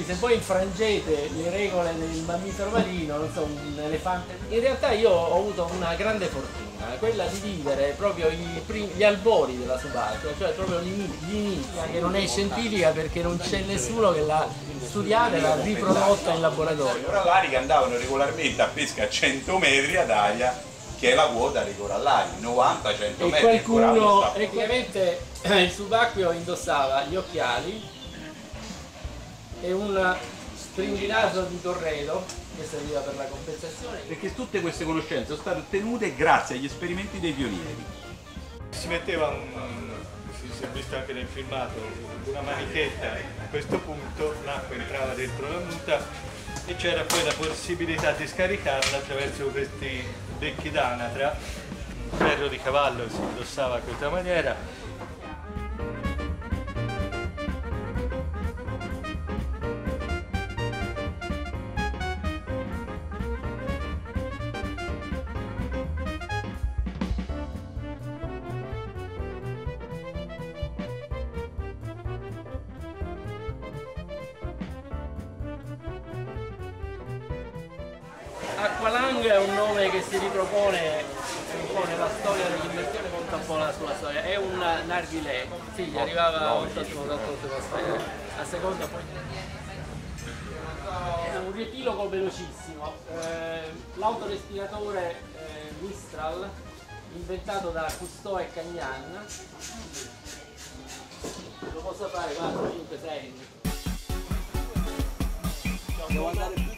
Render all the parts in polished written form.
se voi infrangete le regole del mammifero marino, non so, un elefante. In realtà io ho avuto una grande fortuna, quella di vivere proprio gli albori della subacquea, cioè proprio l'inizio, che non è scientifica perché non c'è nessuno che l'ha studiata e l'ha riprodotta in laboratorio. I corallari che andavano regolarmente a pesca a 100 metri ad aria, che è la quota dei corallari, 90-100 metri. E qualcuno, praticamente il subacqueo indossava gli occhiali e un stringinaso di torredo che serviva per la compensazione. Perché tutte queste conoscenze sono state ottenute grazie agli esperimenti dei pionieri. Si metteva, si è visto anche nel filmato, una manichetta a questo punto, l'acqua entrava dentro la muta e c'era poi la possibilità di scaricarla attraverso questi becchi d'anatra. Il ferro di cavallo si indossava a questa maniera. Aqualung è un nome che si ripropone un po' nella storia dell'inversione, conta un po' la sua storia. È un narghilè, sì, gli arrivava un a seconda poi. È un riepilogo velocissimo. L'autorespiratore Mistral, inventato da Cousteau e Cagnan. Lo posso fare 4, 5, 6. Devo andare più.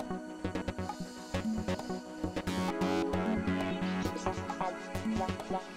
Blah, blah.